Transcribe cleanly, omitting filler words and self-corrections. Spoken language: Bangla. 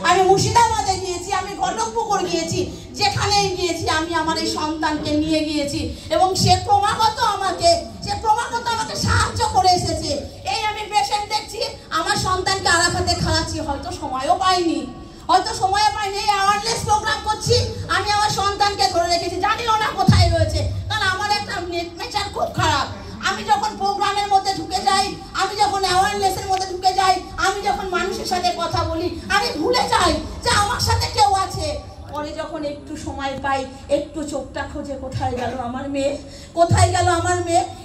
আমি মুর্শিদাবাদে গিয়েছি, আমি ঘটকপুকুর গিয়েছি, যেখানেই গিয়েছি আমি আমার এই সন্তানকে নিয়ে গিয়েছি এবং সে ক্রমাগত আমাকে সাহায্য করে এসেছে। এই আমি পেশেন্ট দেখছি, আমার সন্তানকে আড়া হাতে খাওয়াচ্ছি, হয়তো সময়ও পাইনি এই অ্যাওয়ারনেস প্রোগ্রাম করছি, আমি আমার সন্তানকে ধরে রেখেছি, জানিও না কোথায় রয়েছে, কারণ আমার একটা নেচার খুব খারাপ। আমি যখন প্রোগ্রামের মধ্যে ঢুকে যাই, আমি যখন অ্যাওয়ারনেসের মধ্যে ঢুকে যাই, আমি যখন মানুষের সাথে কথা বলি, আমি ভুলে যাই যে আমার সাথে কেউ আছে। পরে যখন একটু সময় পাই, একটু চোখটা খোঁজে, কোথায় গেল আমার মেয়ে,